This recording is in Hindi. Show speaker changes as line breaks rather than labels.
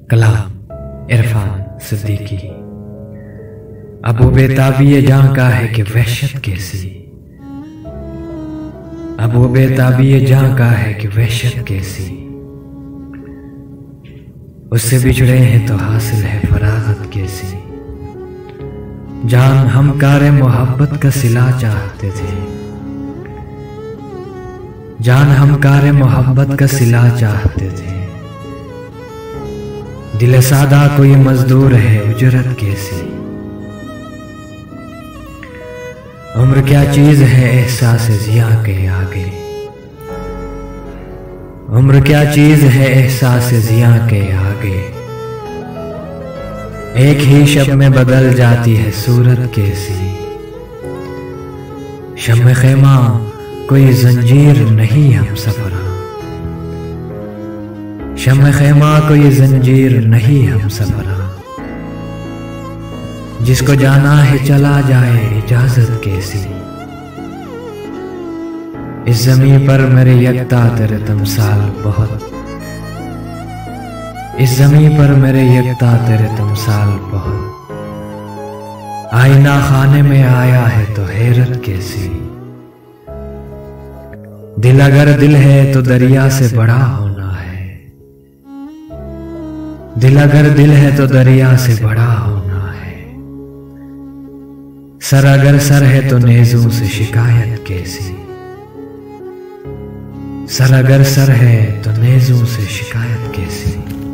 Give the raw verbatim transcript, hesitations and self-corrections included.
कलाम इरफान सिद्दीकी। अब वो बेताबी जां का है कि वहशत कैसी, अब वो बेताबी जां का है कि वहशत कैसी, उससे बिछड़े हैं तो हासिल है फरागत कैसी। जान हम कारे मोहब्बत का सिला चाहते थे, जान हम कारे मोहब्बत का सिला चाहते थे, दिल सादा कोई मजदूर है उजरत कैसी। उम्र क्या चीज है एहसास जिया के आगे, उम्र क्या चीज है एहसास जिया के आगे, एक ही शब में बदल जाती है सूरत कैसी। शम्मे खेमा कोई जंजीर नहीं हम सफरा, शम्मे खेमा कोई जंजीर नहीं हम सफरा, जिसको जाना है चला जाए इजाजत कैसी। इस ज़मीं पर मेरे यकता तेरे तमसाल बहुत, इस ज़मीं पर मेरे यकता तेरे तमसाल बहुत, आईना खाने में आया है तो हैरत कैसी। दिल अगर दिल है तो दरिया से बड़ा होना है, दिल अगर दिल है तो दरिया से बड़ा होना है, सर अगर सर है तो नेज़ों से शिकायत कैसी। सर अगर सर है तो नेज़ों से शिकायत कैसी।